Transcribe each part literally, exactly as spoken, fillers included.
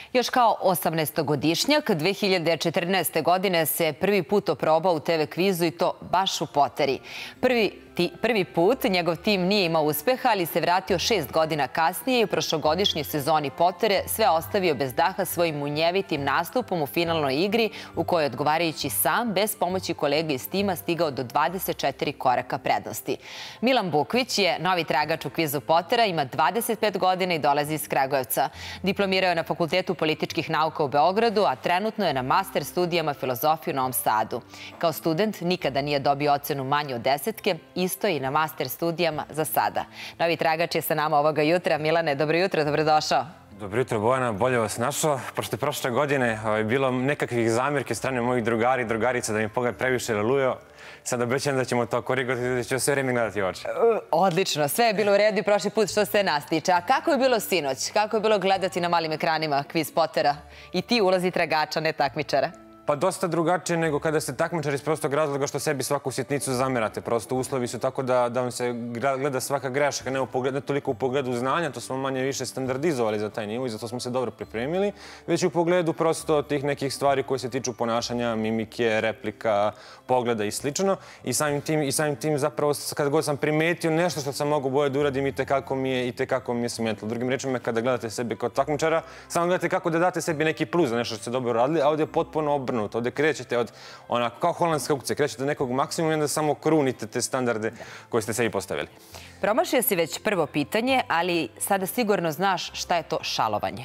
Još kao osamnaestogodišnjak, dve hiljade četrnaeste. godine se prvi put oprobao u te ve kvizu i to baš u Poteri. Prvi, ti, prvi put njegov tim nije imao uspeha, ali se vratio šest godina kasnije i u prošlogodišnjoj sezoni Potere sve ostavio bez daha svojim munjevitim nastupom u finalnoj igri u kojoj odgovarajući sam, bez pomoći kolega iz tima, stigao do dvadeset četiri koraka prednosti. Milan Bukvić je novi tragač u kvizu Potera, ima dvadeset pet godina i dolazi iz Kragujevca. Diplomirao je na Fakultetu političkih nauka u Beogradu, a trenutno je na master studijama filozofije u Novom Sadu. Kao student nikada nije dobio ocenu manju od desetke, isto i na master studijama za sada. Novi tragač je sa nama ovoga jutra. Milane, dobro jutro, dobrodošao. Dobro jutro, Bojana, bolje vas našao. Pošto je prošle godine bilo nekakvih zamjerke strane mojih drugari i drugarica da mi pogled previše relujao, sad obećam da ćemo to korigovati i da ću sve vreme gledati u oči. Odlično, sve je bilo u redu i prošli put što se nas tiče. A kako je bilo sinoć? Kako je bilo gledati na malim ekranima kviz Potera? I ti ulazi tragača, ne takmičara. Pa dosta drugačije nego kada ste takmičar iz prostog razloga što sebi svaku sitnicu zamerate. Prosto uslovi su tako da, da vam se gleda svaka greška, ne, u pogledu, ne toliko u pogledu znanja, to smo manje više standardizovali za taj nivo i zato smo se dobro pripremili, već u pogledu prosto tih nekih stvari koje se tiču ponašanja, mimike, replika, pogleda i slično. I samim tim, i samim tim zapravo kada god sam primetio nešto što sam mogu bolje da uradim i tekako mi je, i tekako mi je smetlo. Drugim rečima, kada gledate sebe kao takmičara, samo gledate kako da date sebi neki plus za nešto što ste dobro radili, a ovdje je potpuno obrnuto. Ovdje krećete od, onako, kao holandska ukce, krećete od nekog maksimuma i onda samo krunite te standarde koje ste sebi postavili. Promašio si već prvo pitanje, ali sada sigurno znaš šta je to šalovanje.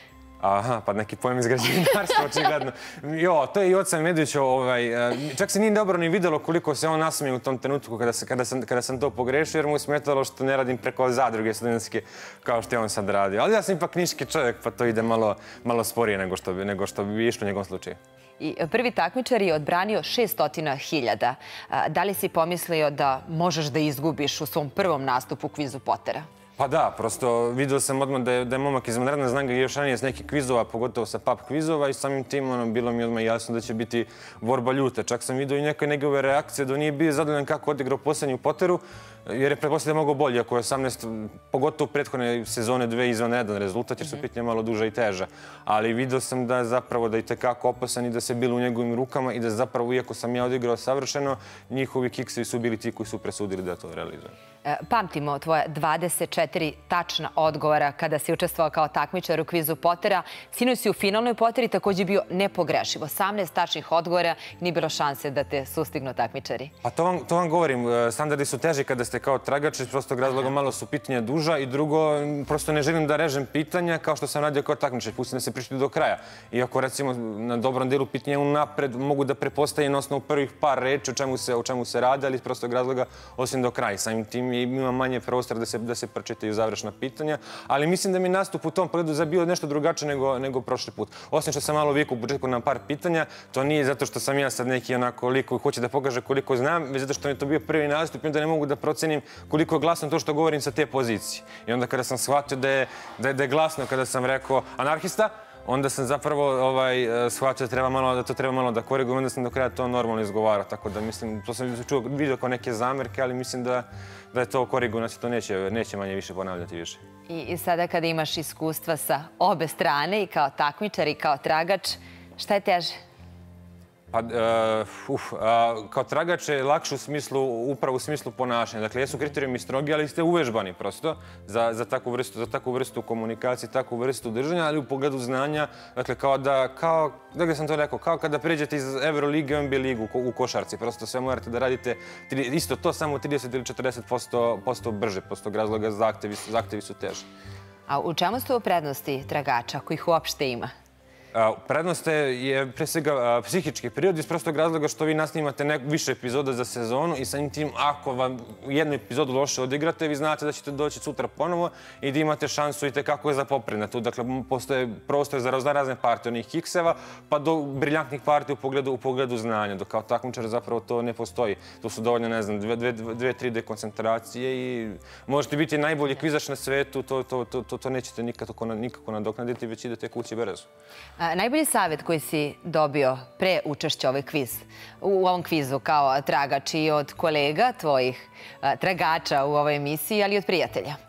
Aha, pa neki pojem iz građevinarstva, očigledno. Jo, to je i Oca Medvića, ovaj, čak se nije dobro ni videlo koliko se on nasmije u tom trenutku kada, se, kada, sam, kada sam to pogrešio, jer mu je smetalo što ne radim preko zadruge studentske kao što je on sad radio. Ali ja sam ipak niški čovjek, pa to ide malo, malo sporije nego što bi, nego što bi išlo u njegovom slučaju. I prvi takmičar je odbranio šessto hiljada. Da li si pomislio da možeš da izgubiš u svom prvom nastupu u kvizu Potera? Pa da, prosto vidio sam odmah da je, da je momak iz Monrena, znam ga još ranije s nekih kvizova, pogotovo sa pub kvizova i samim tim ono, bilo mi odmah jasno da će biti borba ljuta. Čak sam vidio i neke njegove reakcije da nije bio zadovoljan kako odigrao posljednju Poteru, jer je pretpostavljeno da je mogo bolje, ako je osamnaest, pogotovo u prethodne sezone dve izvanredan rezultat, jer su pitanje malo duža i teža. Ali vidio sam da je zapravo da je tekako opasan i da se bilo u njegovim rukama i da zapravo, iako sam ja odigrao savršeno, njihovi kiksevi su bili ti koji su presudili da to realizuju. Pamtimo tvoje dvadeset četiri tačna odgovora kada si učestvovao kao takmičar u kvizu Potera. Sinoć si u finalnoj Poteri također bio nepogrešiv. osamnaest tačnih odgovora, nije bilo šanse da te sustignu takmičari. Pa to vam, to vam govorim. Standardi su teži kada ste kao tragač, iz prostog razloga malo su pitanja duža i drugo, prosto ne želim da režem pitanja kao što sam radio kao takmičar. Pustim da se prišli do kraja. Iako recimo na dobrom delu pitanja unapred mogu da prepostavim na osnovu prvih par reči o čemu se, o čemu se radi, ali iz prostog razloga osim do kraja. Samim tim ima manje prostora da se, da se pročitaju završna pitanja, ali mislim da mi nastup u tom pogledu bio nešto drugačije nego, nego prošli put. Osim što sam malo vikao u početku na par pitanja, to nije zato što sam ja sad neki onako lik koji hoće da pokaže koliko znam, već zato što mi je to bio prvi nastup i onda ne mogu da procenim koliko je glasno to što govorim sa te pozicije. I onda kada sam shvatio da je, da je, da je glasno, kada sam rekao anarhista, onda sam zapravo ovaj, shvatio da, treba malo, da to treba malo da korigujem, onda sam do kraja to normalno izgovarao. Tako da mislim, to sam čuo, vidio kao neke zamerke, ali mislim da, da je to korigujem, znači to neće, neće manje više ponavljati više. I, I sada kada imaš iskustva sa obe strane i kao takmičar i kao tragač, šta je teže? Pa, uh, uf, uh, kao tragač je lakše u smislu, upravo u smislu ponašanja. Dakle, jesu kriterijumi strogi, ali ste uvežbani prosto za, za, takvu vrstu, za takvu vrstu komunikacije, takvu vrstu držanja, ali u pogledu znanja, dakle, kao da, kao, dakle sam to rekao, kao kada pređete iz Euroligi u N B A ligu u košarci, prosto sve morate da radite isto to, samo trideset ili četrdeset posto brže, prostog razloga zahtevi, zahtevi su teži. A u čemu su prednosti tragača, kojih uopšte ima? Prednost je pre svega psihički prirod iz prostog razloga što vi nasnimate više epizoda za sezonu i samim tim ako vam jednu epizodu loše odigrate, vi znate da ćete doći sutra ponovo i da imate šansu i tekako je za popredna. Tu dakle postoje prostor za razne partije onih kikseva pa do briljantnih partija u pogledu, u pogledu znanja. Dok kao takmičar zapravo to ne postoji. Tu su dovoljno, ne znam, dve, dve, dve, tri D koncentracije i možete biti najbolji kvizač na svetu, to, to, to, to, to nećete nikako, nikako nadoknaditi, već idete kući brzo. A, najbolji savjet koji si dobio pre učešća ovaj kviz, u ovom kvizu kao tragač i od kolega tvojih a, tragača u ovoj emisiji, ali i od prijatelja?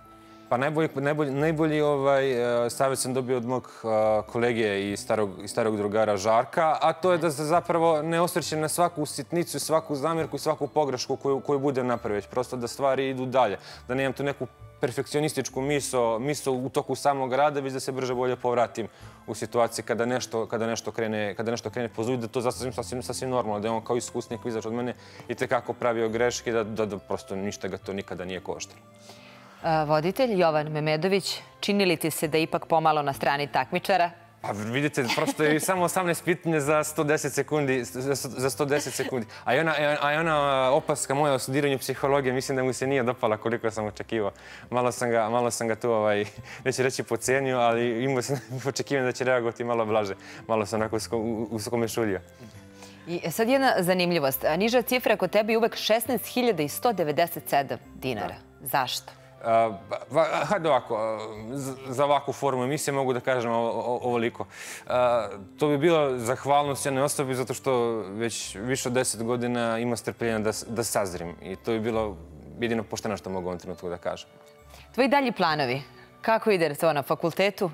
Pa najbolji, najbolji, najbolji ovaj, savjet sam dobio od mog kolege i starog, i starog drugara Žarka, a to je da se zapravo ne osvrćem na svaku sitnicu, svaku zamjerku i svaku pogrešku koju, koju budem napraviti. Prosto da stvari idu dalje. Da nemam tu neku perfekcionističku miso, miso u toku samog rada, već da se brže bolje povratim u situaciji kada nešto, kada nešto krene, kada nešto krene po zlu, da to zastavim sasvim, sasvim normalno, da je on kao iskusnik izaš od mene i tekako pravio greške, da, da, da prosto ništa ga to nikada nije koštalo. Voditelj Jovan Memedović, čini li ti se da ipak pomalo na strani takmičara? Pa vidite, prosto je samo osamnaest pitanja za sto deset sekundi. Za sto deset sekundi. A i ona, a i ona opaska moja o studiranju psihologije, mislim da mu se nije dopala koliko sam očekivao. Malo sam ga, malo sam ga tu, ovaj, neću reći pocenio, ali imao sam očekivanje da će reagovati malo blaže. Malo sam onako uskomešuljio. I sad jedna zanimljivost. Niža cifra kod tebe je uvek šesnaest hiljada sto devedeset sedam dinara. Zašto? Hajde ovako, za ovakvu formu emisije mogu da kažem ovoliko. To bi bilo zahvalnost jednoj osobi zato što već više od deset godina ima strpljenja da sazrim. I to bi bilo jedino pošteno što mogu u ovom trenutku da kažem. Tvoji dalji planovi? Kako ide to na fakultetu?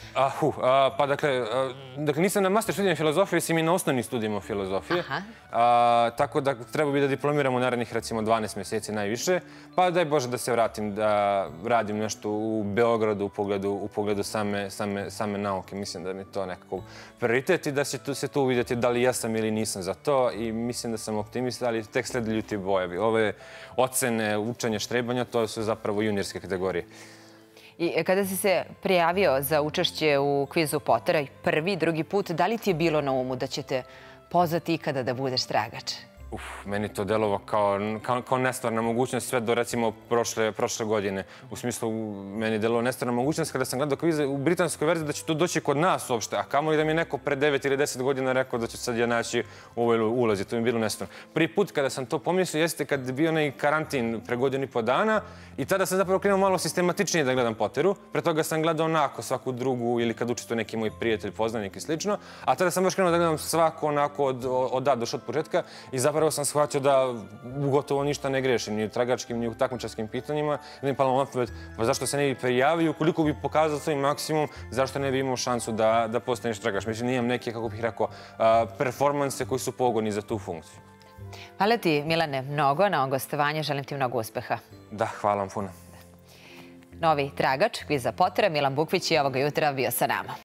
Pa dakle, nisam na master studijama filozofije, sam i na osnovnim studijima filozofije. Tako da treba bi da diplomiram u narednih recimo dvanaest mjeseci najviše. Pa daj Bože da se vratim, da radim nešto u Beogradu u pogledu same nauke. Mislim da mi je to nekako prioritet i da će se tu uvidjeti da li jesam ili nisam za to. I mislim da sam optimista, ali tek slede ljuti bojevi. Ove ocene, učenje, štrebanja, to su zapravo juniorske kategorije. I kada si se prijavio za učešće u kvizu Potera prvi, drugi put, da li ti je bilo na umu da će te pozvati ikada da budeš tragač? Uf, meni to delovo kao, kao, kao nestvarna mogućnost sve do recimo prošle, prošle godine. U smislu, meni delovo nestvarna mogućnost kada sam gledao kvize u britanskoj verziji da će to doći kod nas uopšte. A kamo li da mi je neko pre devet ili deset godina rekao da će sad ja naći u ovoj ulazi. To mi je bilo nestvarno. Prvi put kada sam to pomislio jeste kad je bio onaj karantin pre godinu i po dana i tada sam zapravo krenuo malo sistematičnije da gledam Poteru. Pre toga sam gledao onako svaku drugu ili kad učestvuje neki moj prijatelj, poznanik i slično. A tada sam baš krenuo da gledam svako onako od, od A do Š od početka i zapravo sam shvatio da gotovo ništa ne grešim, ni u tragačkim, ni u takmičarskim pitanjima. Da mi je palo na pamet, pa zašto se ne bi prijavio, koliko bi pokazao svoj maksimum, zašto ne bi imao šansu da, da postaneš tragač. Mislim, nijem neke, kako bih rekao, performanse koji su pogodni za tu funkciju. Hvala ti, Milane, mnogo na ovom gostovanju. Želim ti mnogo uspeha. Da, hvala vam puno. Novi tragač kviza Potera, Milan Bukvić, i ovoga jutra bio sa nama.